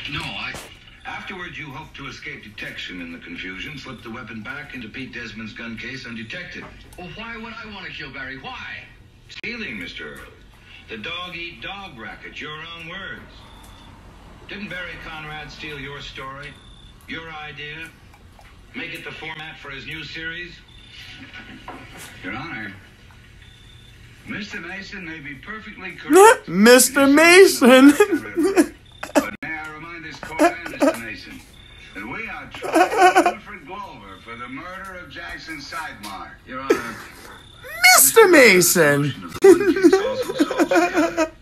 No, Afterwards, you hoped to escape detection in the confusion, slip the weapon back into Pete Desmond's gun case undetected. Well, why would I want to kill Barry? Why? Stealing, Mr. Earl. The dog-eat-dog racket, your own words. Didn't Barry Conrad steal your story? Your idea? Make it the format for his new series? Your Honor, Mr. Mason may be perfectly correct. Mr. Mason! But may I remind this court and Mr. Mason that we are trying Winifred Glover for the murder of Jackson Sidemar. Your Honor. Mr. Mason!